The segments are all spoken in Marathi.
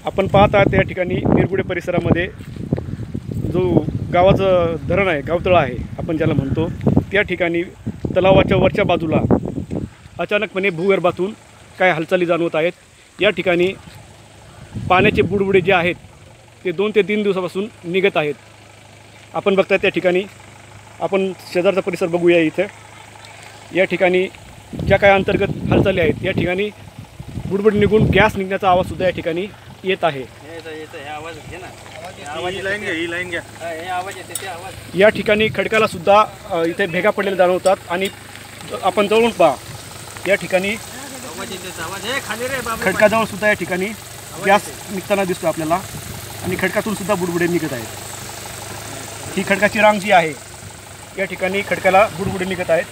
आपण पाहत आहात या ठिकाणी निरगुडे परिसरामध्ये जो गावाचं धरण आहे, गावतळा आहे आपण ज्याला म्हणतो, त्या ठिकाणी तलावाच्या वरच्या बाजूला अचानकपणे भूगर्भातून काय हालचाली जाणवत आहेत। या ठिकाणी पाण्याचे बुडबुडे जे आहेत ते 2 ते 3 दिवसापासून निघत आहेत। आपण बघताय त्या ठिकाणी आपण शेजारचा परिसर बघूया। इथे या ठिकाणी ज्या काय अंतर्गत हालचाली आहेत या ठिकाणी बुडबुड निघून गॅस निघण्याचा आवाजसुद्धा या ठिकाणी येत आहे। या ठिकाणी खडकाला सुद्धा इथे भेगा पडलेले जाणवतात आणि आपण जवळून पहा या ठिकाणी खडकाजवळ सुद्धा या ठिकाणी गॅस निघताना दिसतो आपल्याला आणि खडकातून सुद्धा बुडबुडे निघत आहेत। ही खडकाची रांग जी आहे या ठिकाणी खडकाला बुडबुडे निघत आहेत।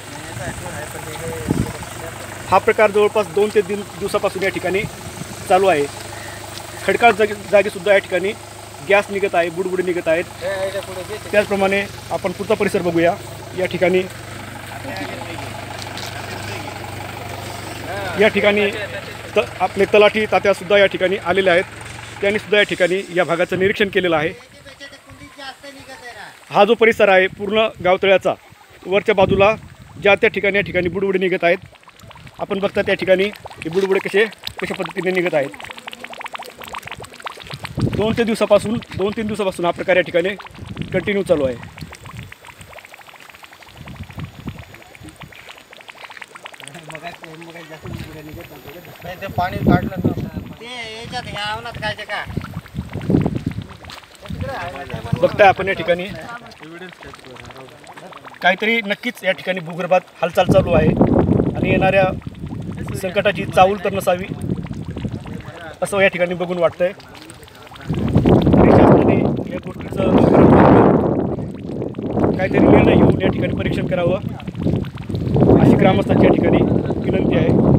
हा प्रकार जवळपास 2 ते 3 दिवसापासून या ठिकाणी चालू आहे। खडकाळ जागी सुद्धा या ठिकाणी गॅस निघत आहे, बुडबुडे निघत आहेत। त्याचप्रमाणे आपण पुढचा परिसर बघूया। या ठिकाणी आपले तलाठी तात्यासुद्धा या ठिकाणी आलेले आहेत। त्यांनी सुद्धा या ठिकाणी या भागाचं निरीक्षण केलेलं आहे। हा जो परिसर आहे पूर्ण गावतळ्याचा वरच्या बाजूला ज्या त्या ठिकाणी या ठिकाणी बुडबुडे निघत आहेत। आपण बघता त्या ठिकाणी हे बुडबुडे कशा पद्धतीने निघत आहेत। 2 ते 3 दिवसापासून हा प्रकार या ठिकाणी कंटिन्यू चालू आहे। पाणी काढलं ते याच्यात काय का बघताय आपण या ठिकाणी काहीतरी नक्कीच या ठिकाणी भूगर्भात हालचाल चालू आहे आणि येणाऱ्या संकटाची चाहूल तर नसावी असं या ठिकाणी बघून वाटतंय। शासनाने या गोष्टीचं काहीतरी निर्णय घेऊन या ठिकाणी परीक्षण करावं अशी ग्रामस्थांची या ठिकाणी विनंती आहे।